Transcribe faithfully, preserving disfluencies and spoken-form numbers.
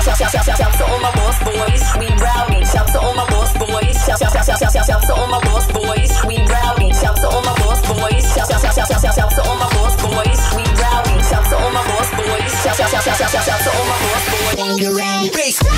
shout, shout, shout, shout, shout to all my lost boys. We rowdy. Shout to all my lost boys. Shout, shout, shout, shout, shout, shout, shout to all my lost boys. We rowdy. Shout to all my lost boys. Shout, shout, shout, shout, shout, shout, shout to all my lost boys. We rowdy. Shout to all my lost boys. Shout, shout, shout, shout, shout, shout, shout to all my lost boys. Bass.